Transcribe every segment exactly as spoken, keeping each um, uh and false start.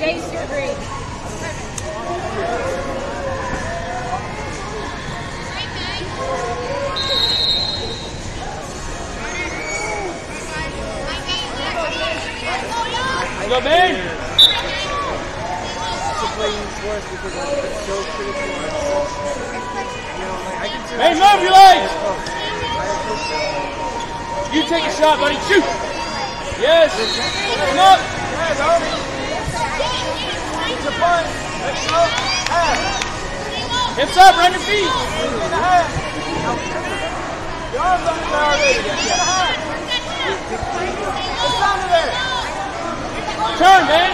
Jace, you're great. Go, man! Hey, move your legs! You take a shot, buddy. Shoot! Yes! Come up! Hips up, run your feet! Your arms on the ground already. It's under there! Turn, man!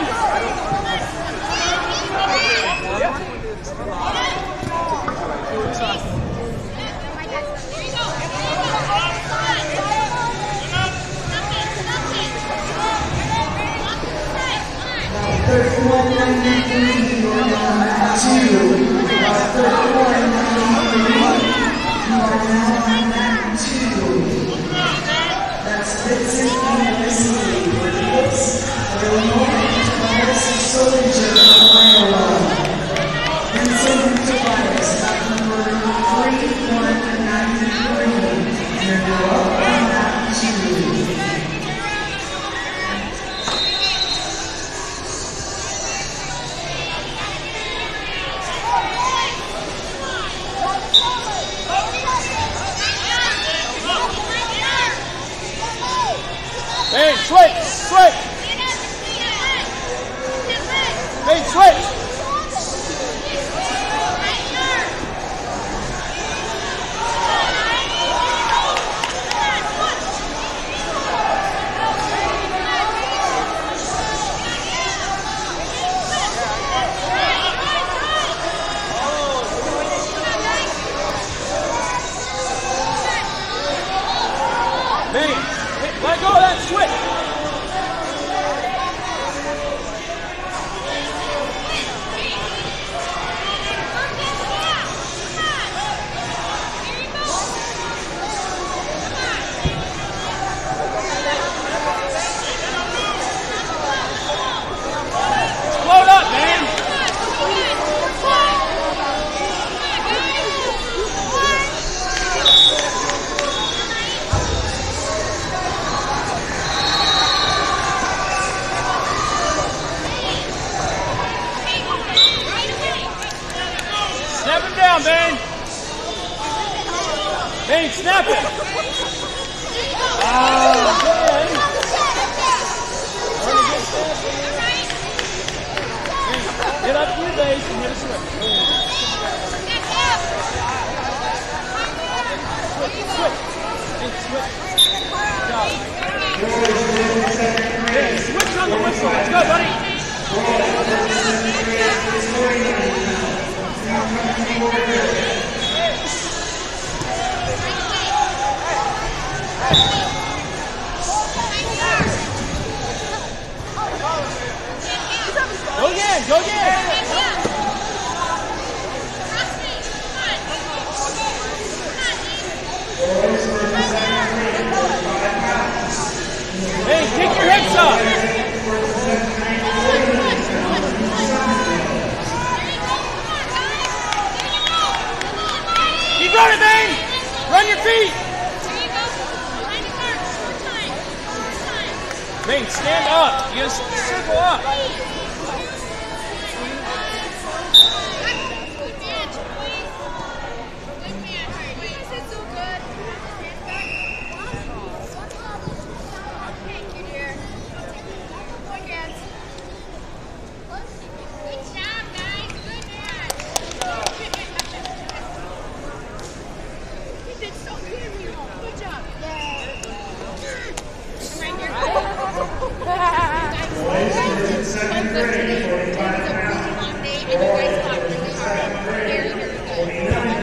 thirty-one ninety-three, you are now two. thirty-one ninety-three, you are now two. That's Vincent University for Phillips, Illinois, Tobias Solinger of Iowa. Vincent Tobias, at number thirty-one ninety-three, you're now up on that two. Hey, switch! Switch! Hey, switch! Hey, let go of that switch! Load up, man! Snap him down, Ben! Ben, snap it! Oh, Ben! Get up to your base and hit a switch. Switch, switch. Hey, switch. Got it. Hey, switch on the whistle. Let's go, buddy. Go again, go again. Hey, kick your hips up. Keep running, man. Run your feet. Bane, stand up. You just circle up.